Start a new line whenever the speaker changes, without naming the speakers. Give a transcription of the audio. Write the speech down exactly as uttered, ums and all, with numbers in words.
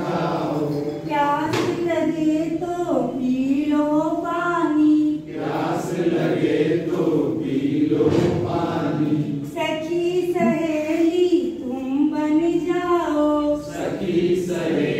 जाओ।
प्यास लगे तो पी लो पानी,
प्यास लगे तो पी लो पानी।
सखी सहेली तुम बन जाओ,
सखी सहेली